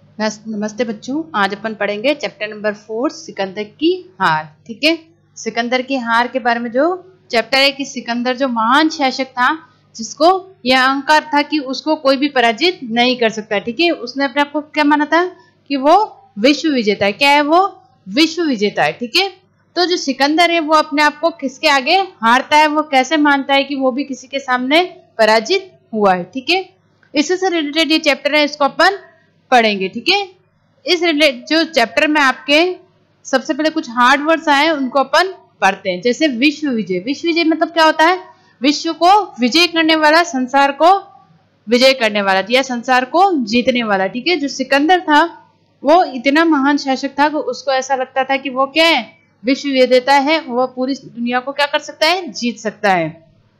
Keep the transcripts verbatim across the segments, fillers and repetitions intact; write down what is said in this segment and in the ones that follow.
नमस्ते बच्चों, आज अपन पढ़ेंगे चैप्टर नंबर फोर सिकंदर की हार। ठीक है, सिकंदर की हार के बारे में जो चैप्टर है कि सिकंदर जो महान शासक था जिसको यह अहंकार था कि उसको कोई भी पराजित नहीं कर सकता। ठीक है, उसने अपने आप को क्या माना था कि वो विश्व विजेता है। क्या है वो? विश्व विजेता है। ठीक है, तो जो सिकंदर है वो अपने आप को किसके आगे हारता है, वो कैसे मानता है कि वो भी किसी के सामने पराजित हुआ है। ठीक है, इससे से रिलेटेड ये चैप्टर है, इसको अपन पढ़ेंगे। ठीक है, इस रिलेट जो चैप्टर में आपके सबसे पहले कुछ हार्ड वर्ड्स आए उनको अपन पढ़ते हैं। जैसे विश्व विजय। विश्व विजय मतलब क्या होता है? विश्व को विजय करने वाला, संसार को विजय करने वाला या संसार को जीतने वाला। ठीक है, जो सिकंदर था वो इतना महान शासक था कि उसको ऐसा लगता था कि वो क्या है, विश्व विजेता है, वो पूरी दुनिया को क्या कर सकता है, जीत सकता है।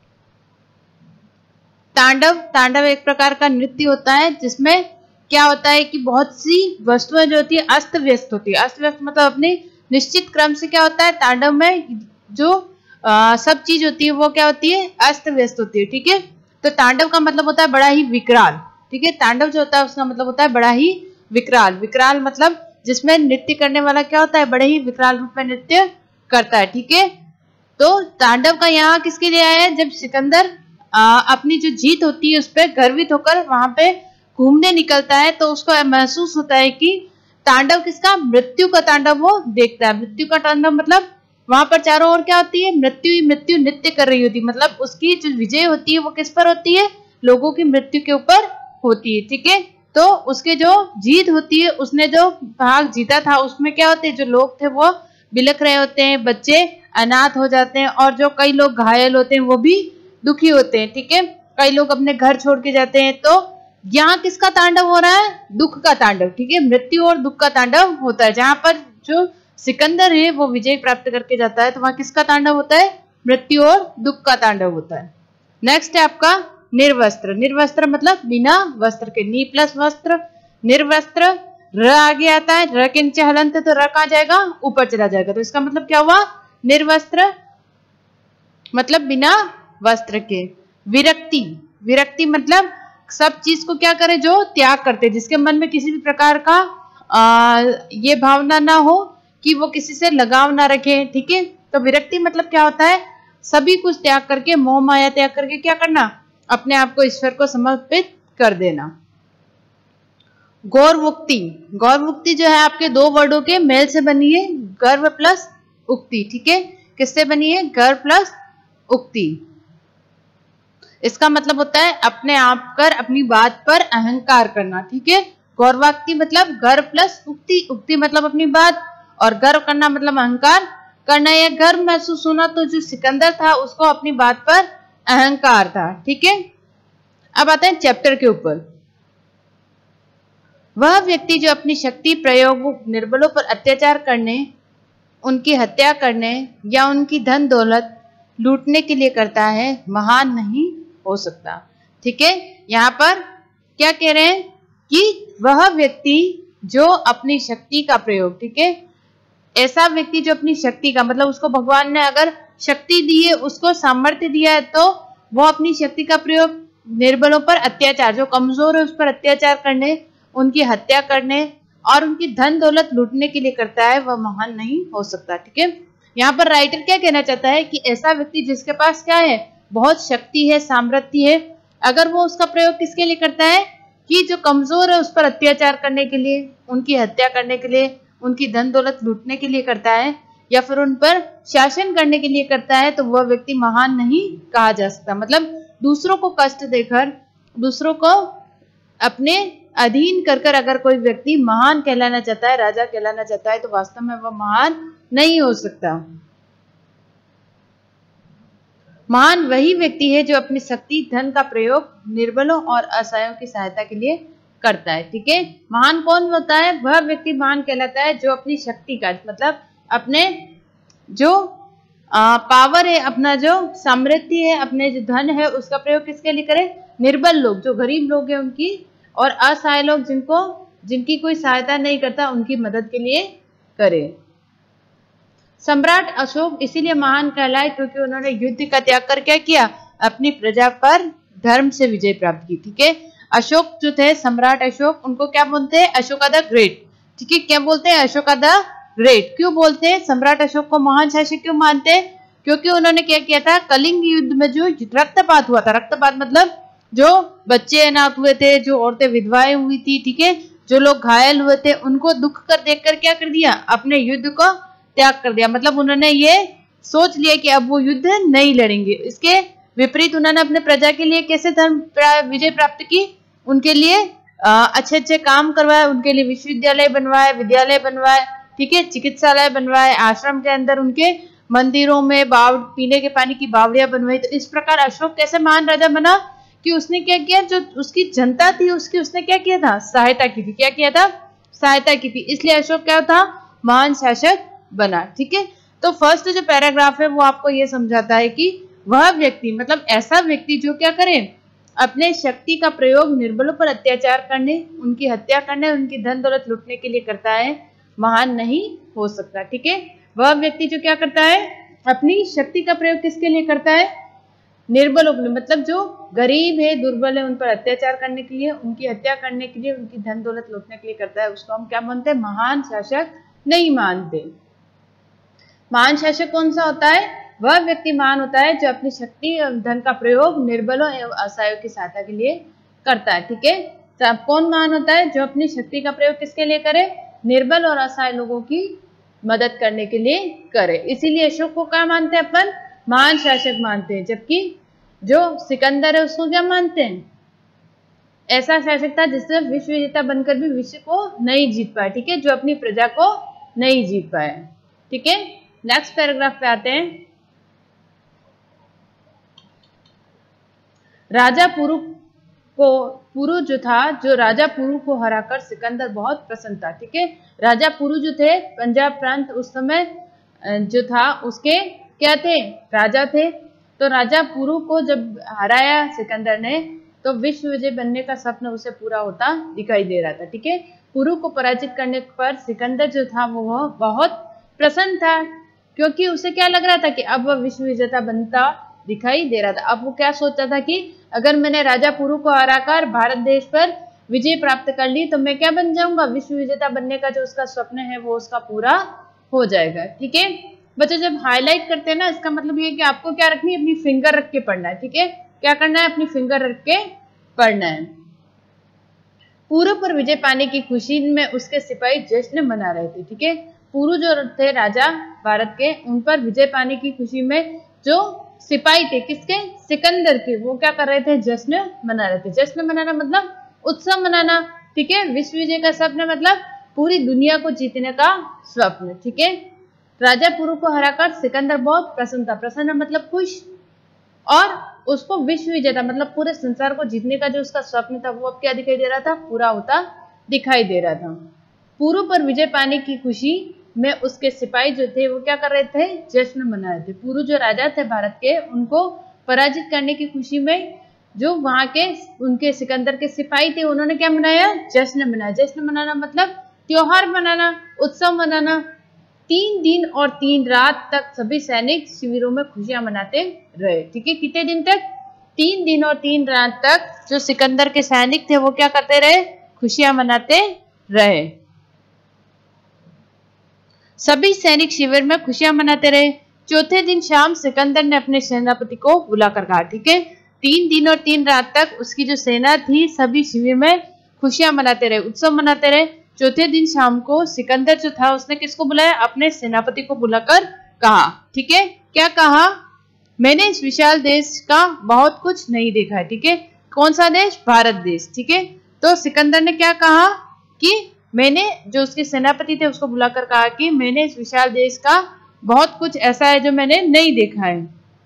तांडव। तांडव एक प्रकार का नृत्य होता है जिसमें क्या होता है कि बहुत सी वस्तुएं जो होती है अस्त व्यस्त होती है। अस्त व्यस्त मतलब अपने निश्चित क्रम से क्या होता है, तांडव में जो आ, सब चीज होती है वो क्या होती है, अस्त व्यस्त होती है। ठीक है, तो तांडव का मतलब होता है बड़ा ही विकराल। ठीक है, तांडव जो होता है उसका मतलब होता है बड़ा ही विकराल। विकराल मतलब जिसमें नृत्य करने वाला क्या होता है, बड़े ही विकराल रूप में नृत्य करता है। ठीक है, तो तांडव का यहाँ किसके लिए आया है? जब सिकंदर आ, अपनी जो जीत होती है उस पर गर्वित होकर वहां पे घूमने निकलता है तो उसको महसूस होता है कि तांडव किसका, मृत्यु का तांडव वो देखता है। मृत्यु का तांडव मतलब वहां पर चारों ओर क्या होती है, मृत्यु ही मृत्यु नृत्य कर रही होती है। मतलब उसकी जो विजय होती है वो किस पर होती है, लोगों की मृत्यु के ऊपर होती है। ठीक है, तो उसके जो जीत होती है, उसने जो भाग जीता था उसमें क्या होते हैं, जो लोग थे वो बिलख रहे होते हैं, बच्चे अनाथ हो जाते हैं और जो कई लोग घायल होते हैं वो भी दुखी होते हैं। ठीक है, कई लोग अपने घर छोड़ के जाते हैं। तो यहाँ किसका तांडव हो रहा है? दुख का तांडव। ठीक है, मृत्यु और दुख का तांडव होता है। जहां पर जो सिकंदर है वो विजय प्राप्त करके जाता है तो वहां किसका तांडव होता है? मृत्यु और दुख का तांडव होता है। नेक्स्ट है आपका निर्वस्त्र। निर्वस्त्र मतलब बिना वस्त्र के। नी प्लस वस्त्र, निर्वस्त्र। र आगे आता है, र के नीचे हलंत तो र कहां जाएगा, ऊपर चला जाएगा। तो इसका मतलब क्या हुआ? निर्वस्त्र मतलब बिना वस्त्र के। विरक्ति। विरक्ति मतलब सब चीज को क्या करे, जो त्याग करते, जिसके मन में किसी भी प्रकार का आ, ये भावना ना हो कि वो किसी से लगाव ना रखे। ठीक है, तो विरक्ति मतलब क्या होता है, सभी कुछ त्याग करके, मोह माया त्याग करके क्या करना, अपने आप को ईश्वर को समर्पित कर देना। गौरवुक्ति। गौरवुक्ति जो है आपके दो वर्डों के मेल से बनी है, गर्व प्लस उक्ति। ठीक है, किससे बनी है? गर्व प्लस उक्ति। इसका मतलब होता है अपने आप कर, अपनी बात पर अहंकार करना। ठीक है, गौरवाक्ति मतलब गर्व प्लस उक्ति। उक्ति मतलब अपनी बात और गर्व करना मतलब अहंकार करना या गर्व महसूस होना। तो जो सिकंदर था उसको अपनी बात पर अहंकार था। ठीक है, अब आते हैं चैप्टर के ऊपर। वह व्यक्ति जो अपनी शक्ति प्रयोग निर्बलों पर अत्याचार करने, उनकी हत्या करने या उनकी धन दौलत लूटने के लिए करता है, महान नहीं हो सकता। ठीक है, यहाँ पर क्या कह रहे हैं कि वह व्यक्ति जो अपनी शक्ति का प्रयोग, ठीक है, ऐसा व्यक्ति जो अपनी शक्ति का मतलब उसको भगवान ने अगर शक्ति दी है, उसको सामर्थ्य दिया है, तो वो अपनी शक्ति का प्रयोग निर्बलों पर अत्याचार, जो कमजोर है उस पर अत्याचार करने, उनकी हत्या करने और उनकी धन दौलत लूटने के लिए करता है, वह महान नहीं हो सकता। ठीक है, यहाँ पर राइटर क्या कहना चाहता है कि ऐसा व्यक्ति जिसके पास क्या है, बहुत शक्ति है, सामर्थ्य है, अगर वो उसका प्रयोग किसके लिए करता है कि जो कमजोर है उस पर अत्याचार करने के लिए, उनकी हत्या करने के लिए, उनकी धन दौलत लूटने के लिए करता है या फिर उन पर शासन करने के लिए करता है, तो वह व्यक्ति महान नहीं कहा जा सकता। मतलब दूसरों को कष्ट देकर, दूसरों को अपने अधीन कर कर अगर कोई व्यक्ति महान कहलाना चाहता है, राजा कहलाना चाहता है, तो वास्तव में वह महान नहीं हो सकता। महान वही व्यक्ति है जो अपनी शक्ति धन का प्रयोग निर्बलों और असहायों की सहायता के लिए करता है। ठीक है, महान कौन होता है? वह व्यक्ति महान कहलाता है जो अपनी शक्ति का मतलब अपने जो आ, पावर है, अपना जो सामर्थ्य है, अपने जो धन है, उसका प्रयोग किसके लिए करे? निर्बल लोग, जो गरीब लोग हैं उनकी, और असहाय लोग जिनको जिनकी कोई सहायता नहीं करता, उनकी मदद के लिए करे। सम्राट अशोक इसीलिए महान कहलाए क्योंकि उन्होंने युद्ध का त्याग कर क्या किया, अपनी प्रजा पर धर्म से विजय प्राप्त की। ठीक है, अशोक जो थे, सम्राट अशोक, उनको क्या बोलते हैं? Ashoka the great. ठीक है, क्या बोलते हैं? Ashoka the great. क्यों बोलते हैं? सम्राट अशोक को महान शासक क्यों मानते हैं? क्योंकि उन्होंने क्या किया था? कलिंग युद्ध में जो रक्तपात हुआ था, रक्तपात मतलब जो बच्चे अनाथ हुए थे, जो औरतें विधवाएं हुई थी, ठीक है, जो लोग घायल हुए थे, उनको दुख कर देखकर क्या कर दिया? अपने युद्ध को त्याग कर दिया। मतलब उन्होंने ये सोच लिया कि अब वो युद्ध नहीं लड़ेंगे। इसके विपरीत उन्होंने अपने प्रजा के लिए कैसे धर्म विजय प्राप्त की? उनके लिए अच्छे अच्छे काम करवाए, उनके लिए विश्वविद्यालय बनवाए, विद्यालय बनवाए, ठीक है, चिकित्सालय बनवाए, आश्रम के अंदर उनके मंदिरों में बाव पीने के पानी की बावड़ियां बनवाई। तो इस प्रकार अशोक कैसे महान राजा बना कि उसने क्या किया? जो उसकी जनता थी उसकी उसने क्या किया था? सहायता की थी। क्या किया था? सहायता की थी। इसलिए अशोक क्या था? महान शासक बना। ठीक है, तो फर्स्ट जो पैराग्राफ है वो आपको ये समझाता है कि वह व्यक्ति, मतलब ऐसा व्यक्ति जो क्या करे? अपने शक्ति का प्रयोग निर्बलों पर अत्याचार करने, उनकी हत्या करने, उनकी धन दौलत लूटने के लिए करता है, महान नहीं हो सकता। ठीक है, वह व्यक्ति जो क्या करता है? अपनी शक्ति का प्रयोग किसके लिए करता है? निर्बलों के लिए, मतलब जो गरीब है, दुर्बल है, उन पर अत्याचार करने के लिए, उनकी हत्या करने के लिए, उनकी धन दौलत लूटने के लिए करता है, उसको हम क्या मानते हैं? महान शासक नहीं मानते। महान शासक कौन सा होता है? वह व्यक्ति महान होता है जो अपनी शक्ति और धन का प्रयोग निर्बलों एवं असहायों की सहायता के लिए करता है। ठीक है, तो कौन महान होता है? जो अपनी शक्ति का प्रयोग किसके लिए करे? निर्बल और असहाय लोगों की मदद करने के लिए करे। इसीलिए अशोक को क्या मानते हैं अपन? महान शासक मानते हैं। जबकि जो सिकंदर है उसको क्या मानते हैं? ऐसा शासक था जिससे विश्व विजेता बनकर भी विश्व को नहीं जीत पाया। ठीक है, जो अपनी प्रजा को नहीं जीत पाया। ठीक है, नेक्स्ट पैराग्राफ पे आते हैं। राजा पुरु को पुरु जो था, जो राजा पुरु को हराकर सिकंदर बहुत प्रसन्न था। ठीक है, राजा पुरु जो थे पंजाब प्रांत उस समय जो था उसके क्या थे? राजा थे। तो राजा पुरु को जब हराया सिकंदर ने तो विश्व विजय बनने का सपना उसे पूरा होता दिखाई दे रहा था। ठीक है, पुरु को पराजित करने पर सिकंदर जो था वो बहुत प्रसन्न था, क्योंकि उसे क्या लग रहा था कि अब वह विश्व विजेता बनता दिखाई दे रहा था। अब वो क्या सोचता था कि अगर मैंने राजा पुरु को हराकर भारत देश पर विजय प्राप्त कर ली तो मैं क्या बन जाऊंगा? विश्व विजेता बनने का जो उसका स्वप्न है वो उसका पूरा हो जाएगा। ठीक है बच्चों, जब हाईलाइट करते हैं ना, इसका मतलब ये है कि आपको क्या रखनी है? अपनी फिंगर रख के पढ़ना है। ठीक है, क्या करना है? अपनी फिंगर रख के पढ़ना है। पुरु पर विजय पाने की खुशी में उसके सिपाही जश्न मना रहे थे। ठीक है, पुरु जो थे राजा भारत के, उन पर विजय पाने की खुशी में जो सिपाही थे किसके? सिकंदर के, वो क्या कर रहे थे? जश्न मना रहे थे। जश्न मनाना मतलब उत्सव मनाना। ठीक है, विश्व विजय का स्वप्न मतलब पूरी दुनिया को जीतने का स्वप्न। ठीक है, राजा पुरु को हराकर सिकंदर बहुत प्रसन्न था। प्रसन्न मतलब खुश, और उसको विश्व विजेता मतलब पूरे संसार को जीतने का जो उसका स्वप्न था वो अब क्या दिखाई दे रहा था? पूरा होता दिखाई दे रहा था। पुरु पर विजय पाने की खुशी में उसके सिपाही जो थे वो क्या कर रहे थे? जश्न मना रहे थे। पुरु जो राजा थे भारत के, उनको पराजित करने की खुशी में जो वहां के उनके सिकंदर के सिपाही थे उन्होंने क्या मनाया? जश्न मनाया। जश्न मनाना मतलब त्योहार मनाना, उत्सव मनाना। तीन दिन और तीन रात तक सभी सैनिक शिविरों में खुशियां मनाते रहे। ठीक है, कितने दिन तक? तीन दिन और तीन रात तक जो सिकंदर के सैनिक थे वो क्या करते रहे? खुशियां मनाते रहे। सभी सैनिक शिविर में खुशियां मनाते रहे। चौथे दिन शाम सिकंदर ने अपने सेनापति को बुलाकर कहा। ठीक है, तीन दिन और तीन रात तक उसकी जो सेना थी सभी शिविर में खुशियां मनाते रहे, उत्सव मनाते रहे। चौथे दिन शाम को सिकंदर जो था उसने किसको बुलाया? अपने सेनापति को बुलाकर कहा। ठीक है, क्या कहा? मैंने इस विशाल देश का बहुत कुछ नहीं देखा है। ठीक है, कौन सा देश? भारत देश। ठीक है, तो सिकंदर ने क्या कहा कि मैंने, जो उसके सेनापति थे उसको बुलाकर कहा कि मैंने इस विशाल देश का बहुत कुछ ऐसा है जो मैंने नहीं देखा है।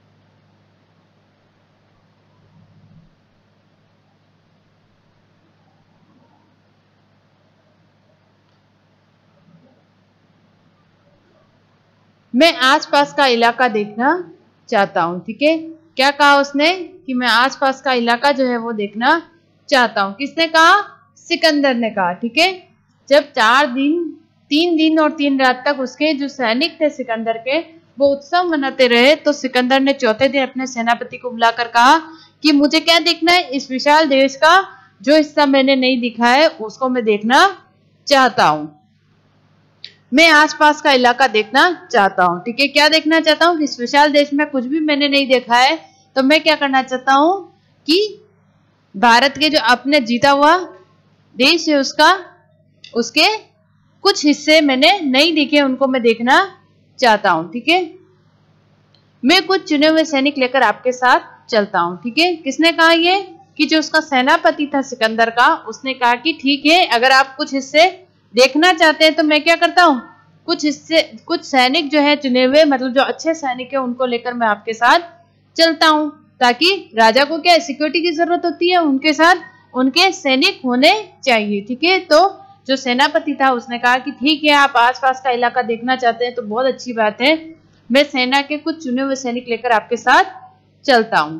मैं आसपास का इलाका देखना चाहता हूँ। ठीक है, क्या कहा उसने? कि मैं आसपास का इलाका जो है वो देखना चाहता हूँ। किसने कहा? सिकंदर ने कहा। ठीक है, जब चार दिन तीन दिन और तीन रात तक उसके जो सैनिक थे सिकंदर के वो उत्सव मनाते रहे तो सिकंदर ने चौथे दिन अपने सेनापति को बुलाकर कहा कि मुझे क्या देखना है? इस विशाल देश का जो हिस्सा मैंने नहीं देखा है उसको मैं देखना चाहता हूँ। मैं आसपास का इलाका देखना चाहता हूँ। ठीक है, क्या देखना चाहता हूँ कि इस विशाल देश में कुछ भी मैंने नहीं देखा है, तो मैं क्या करना चाहता हूँ कि भारत के जो अपने जीता हुआ देश है उसका उसके कुछ हिस्से मैंने नहीं देखे, उनको मैं देखना चाहता हूँ। ठीक है, मैं कुछ चुने हुए सैनिक लेकर आपके साथ चलता हूँ। ठीक है, किसने कहा ये कि जो उसका सेनापति था सिकंदर का, उसने कहा कि ठीक है, अगर आप कुछ हिस्से देखना चाहते हैं तो मैं क्या करता हूँ, कुछ हिस्से कुछ सैनिक जो है चुने हुए, मतलब जो अच्छे सैनिक है उनको लेकर मैं आपके साथ चलता हूँ, ताकि राजा को क्या सिक्योरिटी की जरूरत होती है, उनके साथ उनके सैनिक होने चाहिए। ठीक है, तो जो सेनापति था उसने कहा कि ठीक है, आप आसपास का इलाका देखना चाहते हैं तो बहुत अच्छी बात है, मैं सेना के कुछ चुने हुए सैनिक लेकर आपके साथ चलता हूं।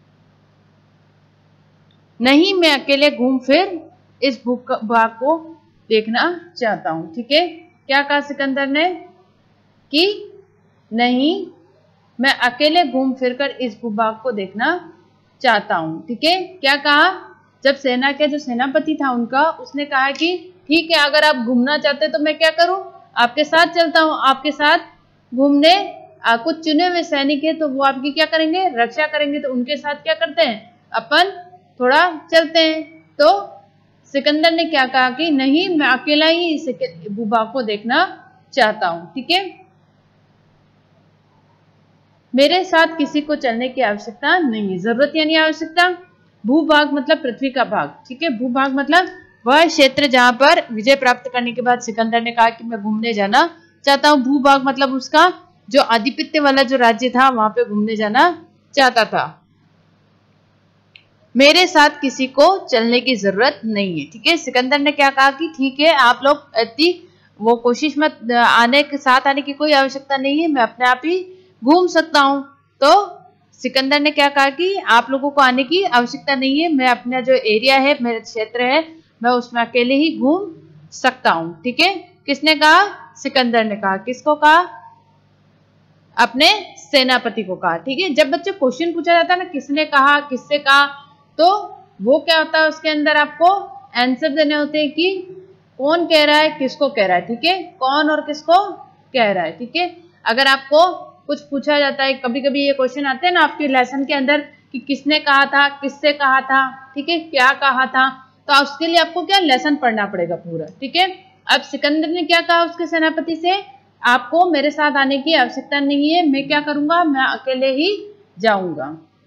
नहीं, मैं अकेले घूम फिर इस भूभाग को देखना चाहता हूं। ठीक है, क्या कहा सिकंदर ने कि नहीं, मैं अकेले घूम फिरकर इस भूभाग को देखना चाहता हूं। ठीक है, क्या कहा, जब सेना के जो सेनापति था उनका, उसने कहा कि ठीक है, अगर आप घूमना चाहते तो मैं क्या करूं, आपके साथ चलता हूं, आपके साथ घूमने। आ, कुछ चुने हुए सैनिक है तो वो आपकी क्या करेंगे, रक्षा करेंगे, तो उनके साथ क्या करते हैं, अपन थोड़ा चलते हैं। तो सिकंदर ने क्या कहा कि नहीं, मैं अकेला ही इस भूभाग को देखना चाहता हूं। ठीक है, मेरे साथ किसी को चलने की आवश्यकता नहीं है। जरूरत यानी आवश्यकता, भूभाग मतलब पृथ्वी का भाग। ठीक है, भूभाग मतलब वह क्षेत्र जहां पर विजय प्राप्त करने के बाद सिकंदर ने कहा कि मैं घूमने जाना चाहता हूं। भूभाग मतलब उसका जो आधिपत्य वाला जो राज्य था वहां पे घूमने जाना चाहता था। मेरे साथ किसी को चलने की जरूरत नहीं है। ठीक है, सिकंदर ने क्या कहा कि ठीक है, आप लोग इतनी वो कोशिश मत, आने के साथ आने की कोई आवश्यकता नहीं है, मैं अपने आप ही घूम सकता हूं। तो सिकंदर ने क्या कहा कि आप लोगों को आने की आवश्यकता नहीं है, मैं अपना जो एरिया है, मेरा क्षेत्र है, मैं उसमें अकेले ही घूम सकता हूं। ठीक है, किसने कहा, सिकंदर ने कहा। किसको कहा, अपने सेनापति को कहा। ठीक है, जब बच्चे क्वेश्चन पूछा जाता है ना, किसने कहा, किससे कहा, तो वो क्या होता है, उसके अंदर आपको आंसर देने होते हैं कि कौन कह रहा है, किसको कह रहा है। ठीक है, कौन और किसको कह रहा है। ठीक है, अगर आपको कुछ पूछा जाता है, कभी कभी ये क्वेश्चन आते हैं ना आपके लेसन के अंदर कि किसने कहा था, किससे कहा था, ठीक है, क्या कहा था, तो उसके लिए आपको क्या लेसन पढ़ना पड़ेगा पूरा। ठीक है, अब सिकंदर ने क्या कहा उसके सेनापति से, आपको मेरे साथ आने की आवश्यकता नहीं है, मैं क्या करूंगा, मैं अकेले ही जाऊंगा।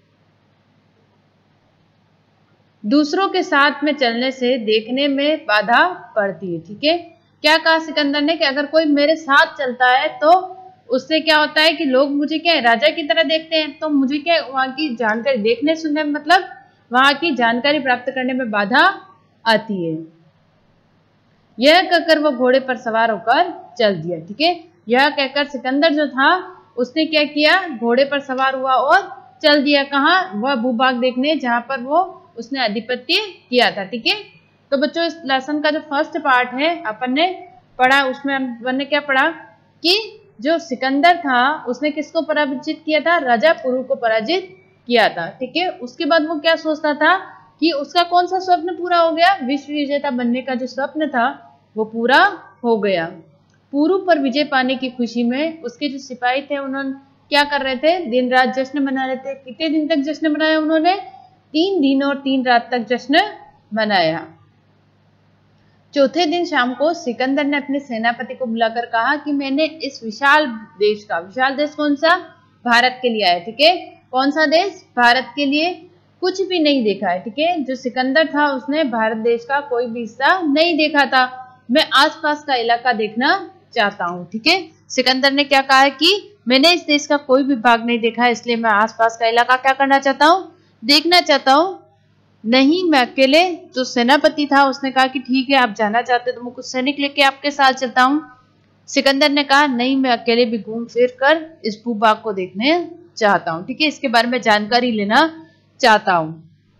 दूसरों के साथ में चलने से देखने में बाधा पड़ती है। ठीक है, क्या कहा सिकंदर ने कि अगर कोई मेरे साथ चलता है तो उससे क्या होता है कि लोग मुझे क्या है, राजा की तरह देखते हैं, तो मुझे क्या वहां की जानकारी देखने सुनने में, मतलब वहां की जानकारी प्राप्त करने में बाधा आती है। यह कहकर वो घोड़े पर सवार होकर चल दिया। ठीक है, यह कहकर सिकंदर जो था उसने क्या किया, घोड़े पर सवार हुआ और चल दिया। कहाँ, वह भूभाग देखने जहां पर वो उसने आधिपत्य किया था। ठीक है, तो बच्चों इस लेसन का जो फर्स्ट पार्ट है अपन ने पढ़ा, उसमें अपन ने क्या पढ़ा कि जो सिकंदर था उसने किसको पराजित किया था, राजा पुरु को पराजित किया था। ठीक है, उसके बाद वो क्या सोचता था कि उसका कौन सा स्वप्न पूरा हो गया, विश्व विजेता बनने का जो स्वप्न था वो पूरा हो गया। पुरु पर विजय पाने की खुशी में उसके जो सिपाही थे उन्होंने क्या कर रहे थे, दिन रात जश्न मना रहे थे। कितने दिन तक जश्न मनाया उन्होंने, तीन दिन और तीन रात तक जश्न मनाया। चौथे दिन शाम को सिकंदर ने अपने सेनापति को बुलाकर कहा कि मैंने इस विशाल देश का, विशाल देश कौन सा, भारत के लिए आया। ठीक है, कौन सा देश, भारत के लिए कुछ भी नहीं देखा है। ठीक है, जो सिकंदर था उसने भारत देश का कोई भी हिस्सा नहीं देखा था, मैं आसपास का इलाका देखना चाहता हूँ। ठीक है, सिकंदर ने क्या कहा है कि मैंने इस देश का कोई भी भाग नहीं देखा है, इसलिए मैं आसपास का इलाका क्या करना चाहता हूँ, देखना चाहता हूँ। नहीं, मैं अकेले, जो सेनापति था उसने कहा कि ठीक है, आप जाना चाहते तो मैं कुछ सैनिक लेके आपके साथ चलता हूँ। सिकंदर ने कहा नहीं, मैं अकेले भी घूम फिर कर इस भूभाग को देखने चाहता हूँ। ठीक है, इसके बारे में जानकारी लेना चाहता हूँ,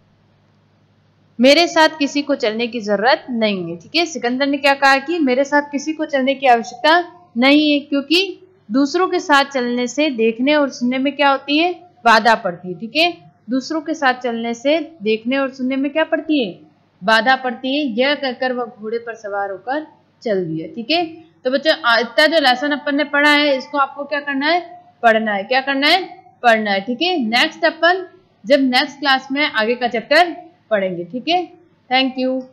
मेरे साथ किसी को चलने की जरूरत नहीं है। ठीक है, सिकंदर ने क्या कहा कि मेरे साथ किसी को चलने की आवश्यकता नहीं है, क्योंकि दूसरों के साथ चलने से देखने और सुनने में क्या होती है, बाधा पड़ती है। ठीक है, दूसरों के साथ चलने से देखने और सुनने में क्या पड़ती है, बाधा पड़ती है, यह कहकर वह घोड़े पर सवार होकर चल दिया। ठीक है, तो बच्चों इतना जो लेसन अपन ने पढ़ा है इसको आपको क्या करना है, पढ़ना है। क्या करना है, पढ़ना है। ठीक है, नेक्स्ट अपन जब नेक्स्ट क्लास में आगे का चैप्टर पढ़ेंगे। ठीक है, थैंक यू।